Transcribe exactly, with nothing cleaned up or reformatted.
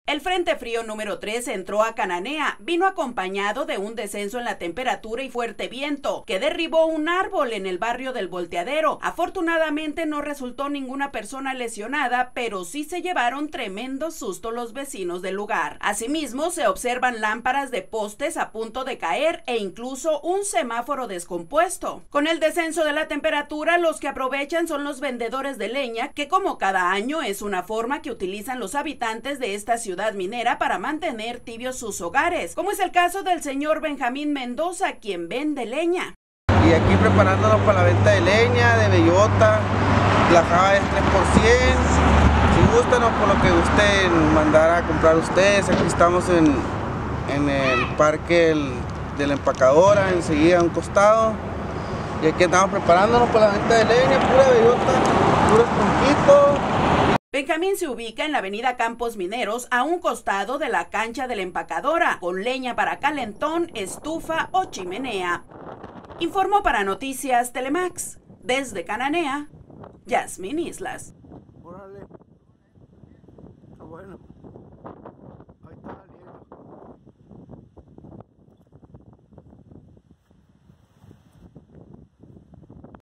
El Frente Frío número tres entró a Cananea, vino acompañado de un descenso en la temperatura y fuerte viento, que derribó un árbol en el barrio del Volteadero. Afortunadamente no resultó ninguna persona lesionada, pero sí se llevaron tremendo susto los vecinos del lugar. Asimismo, se observan lámparas de postes a punto de caer e incluso un semáforo descompuesto. Con el descenso de la temperatura, los que aprovechan son los vendedores de leña, que como cada año es una forma que utilizan los habitantes de esta ciudad minera para mantener tibios sus hogares, como es el caso del señor Benjamín Mendoza, quien vende leña. Y aquí preparándonos para la venta de leña, de bellota, la java es tres por cien, si gustan o por lo que gusten mandar a comprar ustedes. Aquí estamos en, en el parque el, de la empacadora, enseguida a un costado, y aquí estamos preparándonos para la venta de leña, pura bellota, puros tronquitos. Benjamín se ubica en la avenida Campos Mineros, a un costado de la cancha de la empacadora, con leña para calentón, estufa o chimenea. Informó para Noticias Telemax, desde Cananea, Yasmín Islas. Órale. Está bueno.